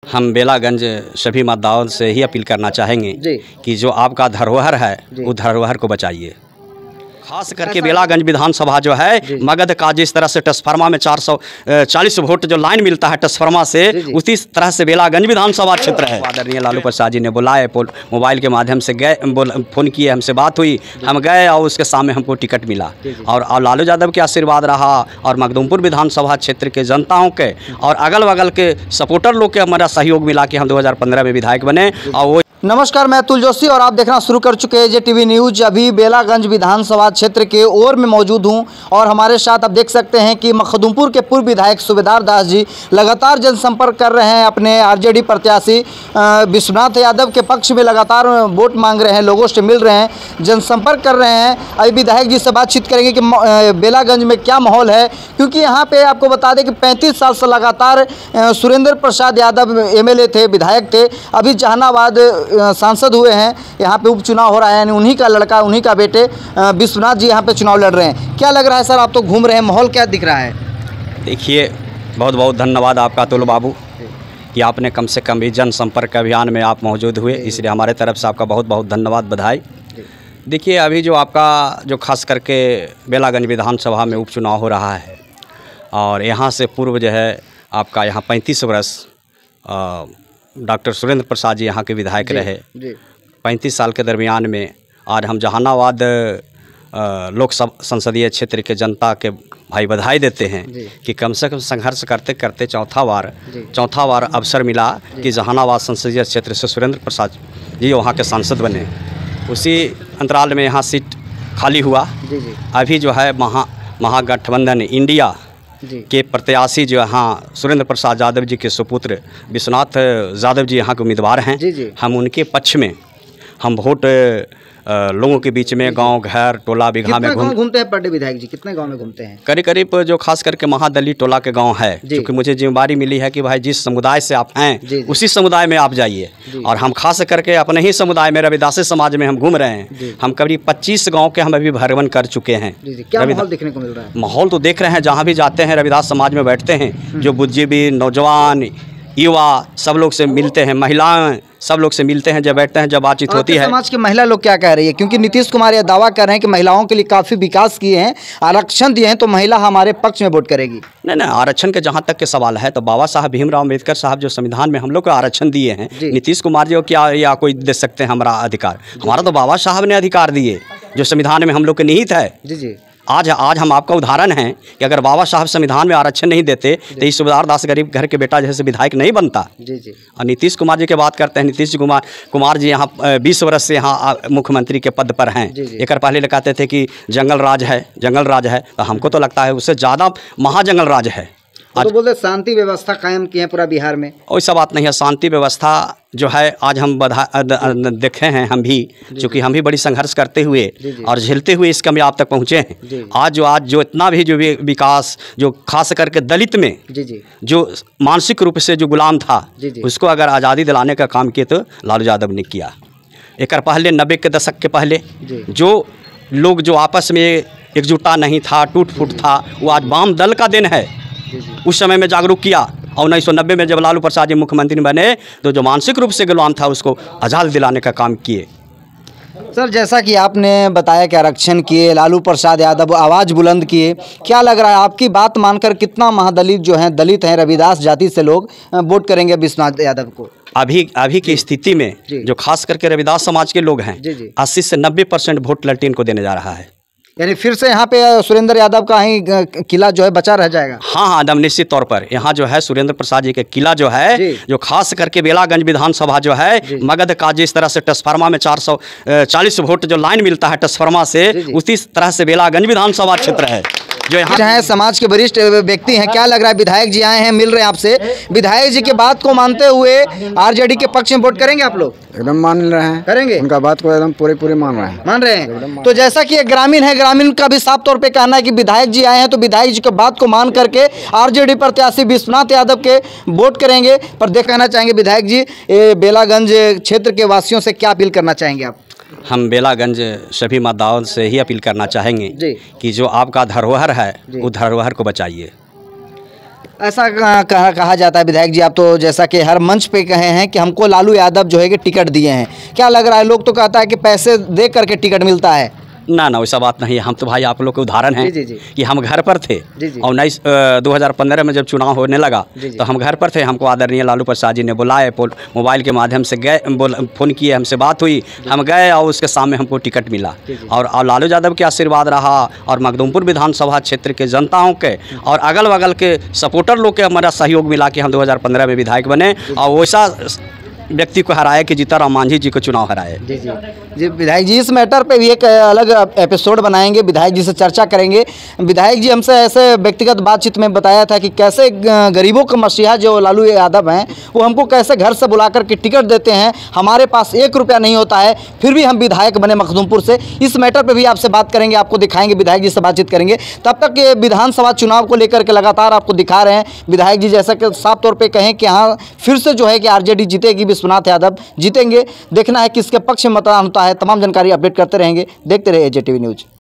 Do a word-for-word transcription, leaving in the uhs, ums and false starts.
हम बेलागंज सभी मतदाताओं से ही अपील करना चाहेंगे कि जो आपका धरोहर है वो धरोहर को बचाइए। खास करके बेलागंज विधानसभा जो है मगध का जिस तरह से ट्रांसफार्मा में चार सौ चालीस वोट जो लाइन मिलता है ट्रांसफार्मा से, उसी तरह से बेलागंज विधानसभा क्षेत्र है। आदरणीय लालू प्रसाद जी ने बुलाए, मोबाइल के माध्यम से गए, फ़ोन किए, हमसे बात हुई, हम गए और उसके सामने हमको टिकट मिला और, और लालू यादव के आशीर्वाद रहा और मखदूमपुर विधानसभा क्षेत्र के जनताओं के और अगल बगल के सपोर्टर लोग के हमारा सहयोग मिला कि हम दो हज़ार पंद्रह में विधायक बने। और वो नमस्कार, मैं अतुल जोशी और आप देखना शुरू कर चुके हैं जे टीवी न्यूज। अभी बेलागंज विधानसभा क्षेत्र के ओर में मौजूद हूं और हमारे साथ आप देख सकते हैं कि मखदूमपुर के पूर्व विधायक सूबेदार दास जी लगातार जनसंपर्क कर रहे हैं। अपने आरजेडी प्रत्याशी विश्वनाथ यादव के पक्ष में लगातार वोट मांग रहे हैं, लोगों से मिल रहे हैं, जनसंपर्क कर रहे हैं। अभी विधायक जी से बातचीत करेंगे कि बेलागंज में क्या माहौल है, क्योंकि यहाँ पर आपको बता दें कि पैंतीस साल से लगातार Surendra Prasad Yadav M L A थे, विधायक थे। अभी जहानाबाद सांसद हुए हैं, यहाँ पे उपचुनाव हो रहा है, यानी उन्हीं का लड़का, उन्हीं का बेटे विश्वनाथ जी यहाँ पे चुनाव लड़ रहे हैं। क्या लग रहा है सर, आप तो घूम रहे हैं, माहौल क्या दिख रहा है? देखिए, बहुत बहुत धन्यवाद आपका अतुल बाबू कि आपने कम से कम भी जनसंपर्क अभियान में आप मौजूद हुए, इसलिए हमारे तरफ से आपका बहुत बहुत धन्यवाद, बधाई। देखिए, अभी जो आपका जो खास करके बेलागंज विधानसभा में उपचुनाव हो रहा है और यहाँ से पूर्व जो है आपका यहाँ पैंतीस वर्ष डॉक्टर सुरेंद्र प्रसाद जी यहाँ के विधायक रहे। पैंतीस साल के दरमियान में आज हम जहानाबाद लोकसभा संसदीय क्षेत्र के जनता के भाई बधाई देते हैं कि कम से कम संघर्ष करते करते चौथा बार चौथा बार अवसर मिला कि जहानाबाद संसदीय क्षेत्र से सुरेंद्र प्रसाद जी वहाँ के सांसद बने। उसी अंतराल में यहाँ सीट खाली हुआ। अभी जो है महा महागठबंधन इंडिया के प्रत्याशी जो यहाँ सुरेंद्र प्रसाद यादव जी के सुपुत्र विश्वनाथ यादव जी यहाँ के उम्मीदवार हैं। जी जी। हम उनके पक्ष में हम वोट लोगों के बीच में गांव घर टोला बिघा में घूम घूमते हैं। पर डे विधायक जी कितने गांव में घूमते हैं? करीब करीब जो खास करके महादलित टोला के गांव है, क्योंकि मुझे जिम्मेदारी मिली है कि भाई जिस समुदाय से आप हैं उसी समुदाय में आप जाइए, और हम खास करके अपने ही समुदाय में रविदासी समाज में हम घूम रहे हैं। हम करीब पच्चीस गाँव के हम अभी भ्रमण कर चुके हैं। क्या माहौल देखने को मिल रहा है? माहौल तो देख रहे हैं, जहाँ भी जाते हैं रविदास समाज में बैठते हैं, जो बुद्धिजीवी नौजवान युवा सब लोग से मिलते हैं, महिलाएं सब लोग से मिलते हैं, जब बैठते हैं, जब बातचीत होती है। समाज की महिला लोग क्या कह रही है? क्योंकि नीतीश कुमार यह दावा कर रहे हैं कि महिलाओं के लिए काफ़ी विकास किए हैं, आरक्षण दिए हैं, तो महिला हमारे पक्ष में वोट करेगी। नहीं नहीं, आरक्षण के जहाँ तक के सवाल है तो बाबा साहब भीमराव अम्बेडकर साहब जो संविधान में हम लोग को आरक्षण दिए हैं, नीतीश कुमार जी को क्या या कोई दे सकते हैं हमारा अधिकार? हमारा तो बाबा साहब ने अधिकार दिए जो संविधान में हम लोग के निहित है। जी जी। आज आज हम आपका उदाहरण हैं कि अगर बाबा साहब संविधान में आरक्षण नहीं देते तो इस सूबेदार दास गरीब घर के बेटा जैसे विधायक नहीं बनता। जी जी। और नीतीश कुमार जी की बात करते हैं, नीतीश कुमार कुमार जी यहाँ बीस वर्ष से यहाँ मुख्यमंत्री के पद पर हैं। एक पहले कहते थे कि जंगल राज है, जंगल राज है, तो हमको तो लगता है उससे ज़्यादा महाजंगल राज है। तो बोलते शांति व्यवस्था कायम की है पूरा बिहार में। वैसा बात नहीं है, शांति व्यवस्था जो है आज हम बधा देखे हैं, हम भी चूँकि हम भी बड़ी संघर्ष करते हुए और झेलते हुए इस कामयाब तक पहुँचे हैं। आज जो आज जो इतना भी जो विकास जो खास करके दलित में जी जी जो मानसिक रूप से जो गुलाम था जी जी उसको अगर आज़ादी दिलाने का काम किया तो लालू यादव ने किया। एक पहले नब्बे के दशक के पहले जो लोग जो आपस में एकजुटता नहीं था, टूट फूट था, वो आज वाम दल का दिन है। उस समय में जागरूक किया और उन्नीस सौ नब्बे में जब लालू प्रसाद जी मुख्यमंत्री बने तो जो मानसिक रूप से गुलाम था उसको आज़ाद दिलाने का काम किए। सर, जैसा कि आपने बताया कि आरक्षण किए, लालू प्रसाद यादव आवाज़ बुलंद किए, क्या लग रहा है आपकी बात मानकर कितना महादलित जो हैं, दलित हैं, रविदास जाति से लोग वोट करेंगे विश्वनाथ यादव को? अभी अभी की स्थिति में जो खास करके रविदास समाज के लोग हैं, अस्सी से नब्बे परसेंट वोट ललटेन को देने जा रहा है। यानी फिर से यहाँ पे सुरेंद्र यादव का ही किला जो है बचा रह जाएगा? हाँ हाँ, एकदम निश्चित तौर पर यहाँ जो है सुरेंद्र प्रसाद जी के किला जो है, जो खास करके बेलागंज विधानसभा जो है मगध का जिस तरह से ट्रांसफार्मा में चार सौ चालीस वोट जो लाइन मिलता है ट्रांसफार्मा से, उसी तरह से बेलागंज विधानसभा क्षेत्र है जो यहाँ है। समाज के वरिष्ठ व्यक्ति हैं, क्या लग रहा है? विधायक जी आए हैं, मिल रहे हैं आपसे, विधायक जी के बात को मानते हुए आरजेडी के पक्ष में वोट करेंगे आप लोग? एकदम मान रहे हैं, करेंगे, उनका बात को एकदम पूरे पूरे मान रहे हैं मान रहे हैं तो जैसा कि एक ग्रामीण है, ग्रामीण का भी साफ तौर पे कहना है कि विधायक जी आए हैं तो विधायक जी की बात को मान करके आरजेडी प्रत्याशी विश्वनाथ यादव के वोट करेंगे। पर देख कहना चाहेंगे विधायक जी, बेलागंज क्षेत्र के वासियों से क्या अपील करना चाहेंगे आप? हम बेलागंज सभी मतदाताओं से ही अपील करना चाहेंगे कि जो आपका धरोहर है वो धरोहर को बचाइए। ऐसा कहा, कहा कहा जाता है विधायक जी, आप तो जैसा कि हर मंच पे कहे हैं कि हमको लालू यादव जो है कि टिकट दिए हैं, क्या लग रहा है? लोग तो कहता है कि पैसे दे करके टिकट मिलता है। ना ना वैसा बात नहीं है। हम तो भाई आप लोग के उदाहरण हैं जी, जी, जी। कि हम घर पर थे जी, जी। और उन्नीस दो हज़ार पंद्रह में जब चुनाव होने लगा जी, जी। तो हम घर पर थे। हमको आदरणीय लालू प्रसाद जी ने बुलाए, मोबाइल के माध्यम से गए, बोल फ़ोन किए, हमसे बात हुई, हम गए और उसके सामने हमको टिकट मिला। और, और लालू यादव के आशीर्वाद रहा और मखदूमपुर विधानसभा क्षेत्र के जनताओं के और अगल बगल के सपोर्टर लोग के हमारा सहयोग मिला कि हम दो हज़ार पंद्रह में विधायक बने और वैसा व्यक्ति को हराए कि जीताराम मांझी जी को चुनाव हराए। जी जी जी विधायक जी, इस मैटर पे भी एक अलग एपिसोड बनाएंगे, विधायक जी से चर्चा करेंगे। विधायक जी हमसे ऐसे व्यक्तिगत बातचीत में बताया था कि कैसे गरीबों का मसीहा जो लालू यादव हैं वो हमको कैसे घर से बुला कर के टिकट देते हैं, हमारे पास एक रुपया नहीं होता है फिर भी हम विधायक बने मखदूमपुर से। इस मैटर पर भी आपसे बात करेंगे, आपको दिखाएंगे, विधायक जी से बातचीत करेंगे। तब तक ये विधानसभा चुनाव को लेकर के लगातार आपको दिखा रहे हैं विधायक जी, जैसा कि साफ तौर पर कहें कि हाँ फिर से जो है कि आरजेडी जीतेगी, विश्वनाथ यादव जीतेंगे। देखना है किसके पक्ष में मतदान होता है। तमाम जानकारी अपडेट करते रहेंगे, देखते रहिए एजेटीवी न्यूज़।